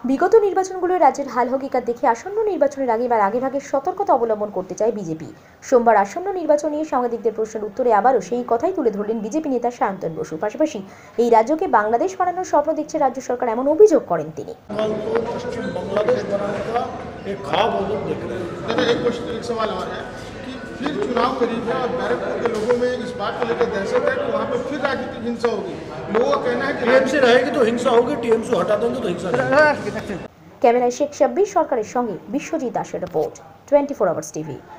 বিগত নির্বাচনগুলোয় রাজ্যের হাল হকিকত দেখে আসন্ন নির্বাচনের আগে বা আগেভাগে সতর্কতা অবলম্বন করতে চায় বিজেপি। সোমবার আসন্ন নির্বাচন নিয়ে সাংবাদিকদের প্রশ্নের উত্তরে আবারও সেই কথাই তুলে ধরলেন বিজেপি নেতা সায়ন্তন বসু। পাশাপাশি এই রাজ্যকে বাংলাদেশ বানানোর স্বপ্ন দেখছে রাজ্য সরকার, এমন অভিযোগ করেন তিনি। फिर चुनाव करीब है और बैरकपुर के लोगों में इस बात को लेकर दहशत है कि वहाँ पे फिर राजनीतिक हिंसा होगी। लोगों का कहना है कि टीएमसी रहेगी तो हिंसा होगी, टीएमसी हटा देंगे तो हिंसा नहीं। ক্যামেরায় শেখ 26 সরকারের সঙ্গে বিশ্বজিৎ দাসের রিপোর্ট, 24 আওয়ার্স টিভি।